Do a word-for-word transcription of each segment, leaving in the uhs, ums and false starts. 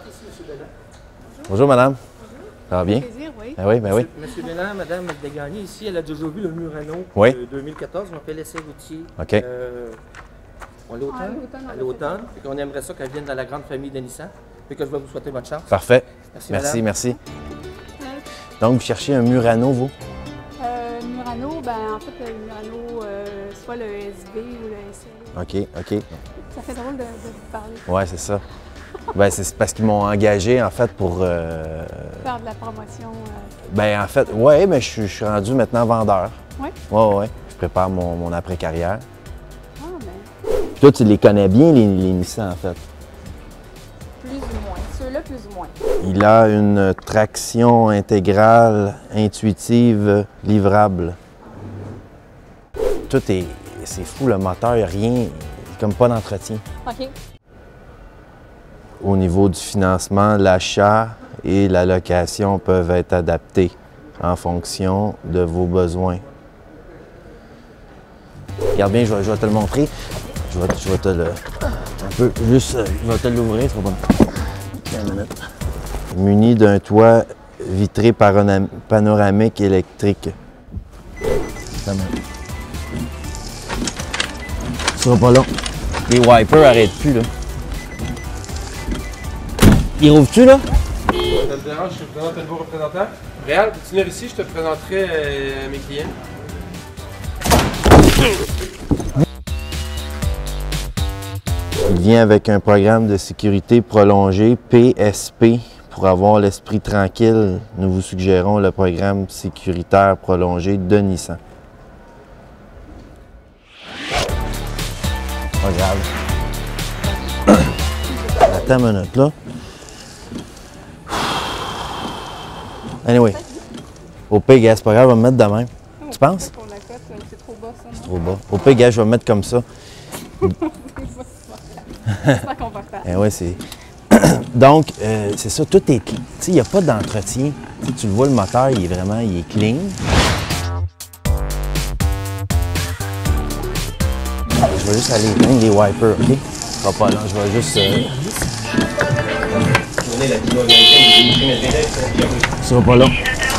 ici, M. Belland. Bonjour, madame. Bonjour. Ça va bien? Plaisir, oui. Ben oui, ben oui. Monsieur Belland, madame Desgagnés, ici, elle a déjà vu le Murano Oui. de deux mille quatorze. On fait l'essai routier. OK. Euh, on l'automne. Ah, à l'automne, on À a l'automne. Et qu'on aimerait ça qu'elle vienne dans la grande famille de Nissan. Et que je vais vous souhaiter bonne chance. Parfait. Merci, Merci, madame. merci. Donc, vous cherchez un Murano, vous? Euh, Murano, ben en fait, le Murano, euh, soit le S B ou le S L. OK, OK. Ça fait drôle de, de vous parler. Ouais, c'est ça. Ben, c'est parce qu'ils m'ont engagé, en fait, pour... Euh... Faire de la promotion. Euh... Ben, en fait, ouais, mais je suis- je suis rendu maintenant vendeur. Oui? Ouais, ouais. Je prépare mon, mon après-carrière. Ah, ben, Toi, tu les connais bien, les, les Nissan, en fait. plus ou moins. Ceux-là, plus ou moins. Il a une traction intégrale, intuitive, livrable. Tout est... C'est fou, le moteur, il y a rien... Comme pas d'entretien. OK. Au niveau du financement, l'achat et la location peuvent être adaptés en fonction de vos besoins. Regarde bien, je vais, je vais te le montrer. Je vais, je vais te le... Un peu, juste, euh, je vais te l'ouvrir, ça va pas... Une minute. Muni d'un toit vitré parona- panoramique électrique. Ça me... Ce sera pas long. Les wipers arrêtent plus, là. Ils rouvrent-tu, là? Ça te dérange, je te présente un nouveau représentant. Réal, peux-tu venir ici, je te présenterai euh, mes clients. Il vient avec un programme de sécurité prolongé, P S P. Pour avoir l'esprit tranquille, nous vous suggérons le programme sécuritaire prolongé de Nissan. Pas grave. Attends une minute, là. Anyway. Au pire, gars, c'est pas grave, on va me mettre de même. Tu penses? Pour la cote, c'est trop bas, ça. C'est trop bas. Au pire, gars, je vais me mettre comme ça. C'est pas confortable. Eh ouais, c'est... Donc, euh, c'est ça, tout est... Tu sais, il n'y a pas d'entretien. Tu sais, tu le vois, le moteur, il est vraiment, il est clean. Je vais juste aller éteindre les wipers, OK? Ce sera pas long, je vais juste... Euh... Ce sera pas long.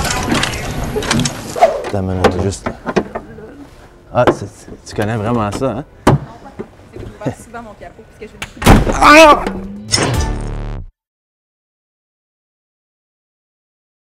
Attends une minute, juste... Ah, c'est- tu connais vraiment ça, hein? C'est que je vois souvent mon capot parce que j'ai beaucoup de... Ah!